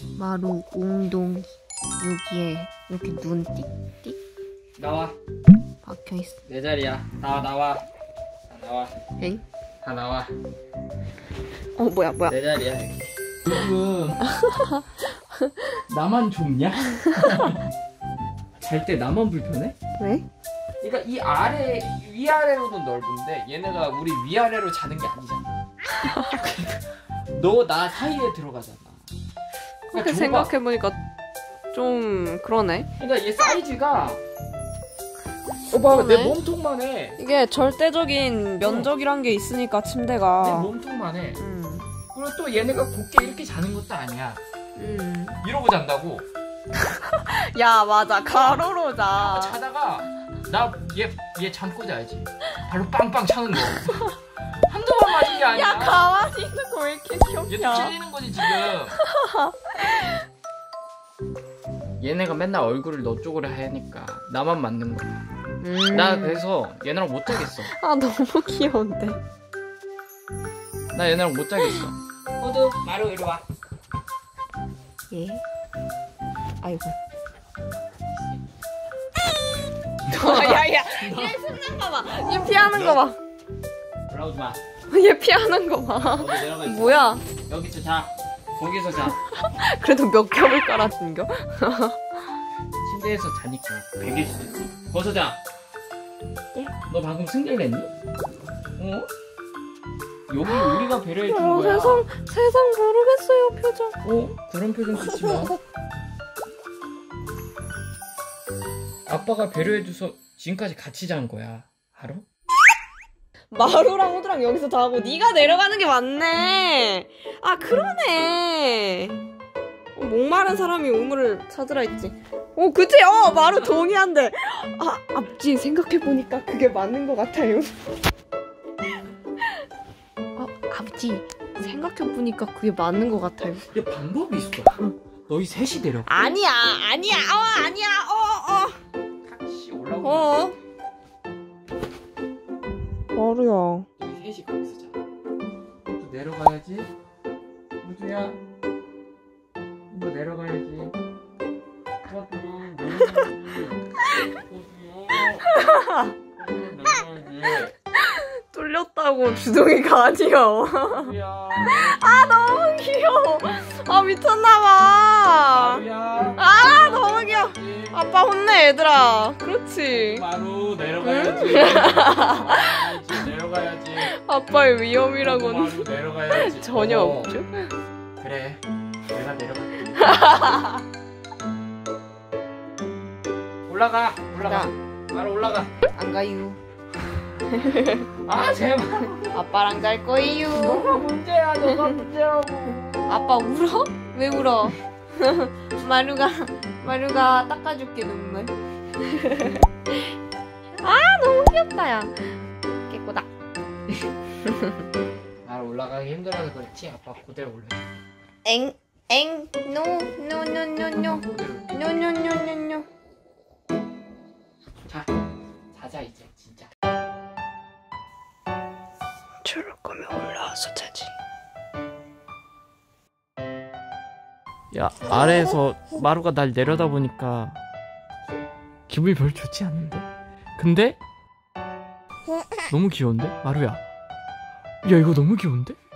마루 웅동 여기에 이렇게 눈 띡띡 나와. 박혀있어. 내 자리야. 나와. 다 나와. 엥? 다 나와. 뭐야. 내 자리야. 지금 나만 좁냐? 잘 때 나만 불편해? 왜? 그러니까 이 아래 위아래로는 넓은데 얘네가 우리 위아래로 자는 게 아니잖아. 너 나 사이에 들어가잖아. 그렇게 좁아. 생각해보니까 좀 그러네. 그러니까 얘 사이즈가 봐봐. 내 그러네. 몸통만 해. 이게 절대적인 면적이란 게 있으니까 내 침대가. 몸통만 해. 그리고 또 얘네가 곱게 이렇게 자는 것도 아니야. 이러고 잔다고. 야 맞아 가로로 자. 자다가 나 얘 잠꼬 자야지. 발로 빵빵 차는 거. 한두 번 맞은 게 아니야. 야 가만히 있는 거 왜 이렇게 얘도 귀엽냐. 찔리는 거지 지금. 얘네가 맨날 얼굴을 너 쪽으로 하니까 나만 맞는 거야. 나 그래서 얘네랑 못 자겠어. 아 너무 귀여운데. 나 얘네랑 못 자겠어. 호두 마루 이리 와. 예. 아이고. 야야. 얘 숨는 거 봐. 얘 피하는 거 봐. 올라오지 마. 얘 피하는 거 봐. 거기 내려가 있어. 뭐야? 여기서 자. 거기서 자. 그래도 몇 겹을 깔아준겨? 침대에서 자니까 베길 수도 있지. 거기서 자. 예? 너 방금 승질냈니? 어? 여기 우리가 배려해 준 거야. 세상 모르겠어요 표정. 그런 표정 짓지 마. 아빠가 배려해줘서 지금까지 같이 잔 거야. 알아? 마루랑 호두랑 여기서 자고 네가 내려가는 게 맞네. 아 그러네. 목마른 사람이 우물을 찾으라 했지. 그치? 마루 동의한대. 앞지 생각해보니까 그게 맞는 것 같아요. 앞지 생각해보니까 그게 맞는 것 같아요. 야 방법이 있어. 너희 셋이 내려. 아니야. 아니야. 같이 올라오고. 마루야. 너희 셋이 거기서 자. 또 내려가야지. 우주야. 너 내려가야지. 내려가야지. 뚫렸다고 주둥이가 아니여. 우주야. 너무 귀여워. 미쳤나봐. 마루야. 너무 귀여워. 아빠 혼내 얘들아. 그렇지. 마루 내려가야지. 내려가야지. 아빠의 위험이라고는 마루 내려가야지. 전혀 없죠. 그래. 내가 내려갈게. 올라가. 마루 올라가. 안 가유. 제발. 아빠랑 잘 거예요. 너가 문제라고. 아빠 울어? 왜 울어? 마루가 닦아줄게 눈물. 너무 귀엽다 야. 깨꼬다. 마루 올라가기 힘들어서 그렇지. 아빠 그대로 올라. 노. 자, 자자 이제 진짜. 저럴 거면 올라와서 자지. 야, 아래에서 마루가 날 내려다보니까 기분이 별로 좋지 않은데? 근데 너무 귀여운데? 마루야. 야, 이거 너무 귀여운데?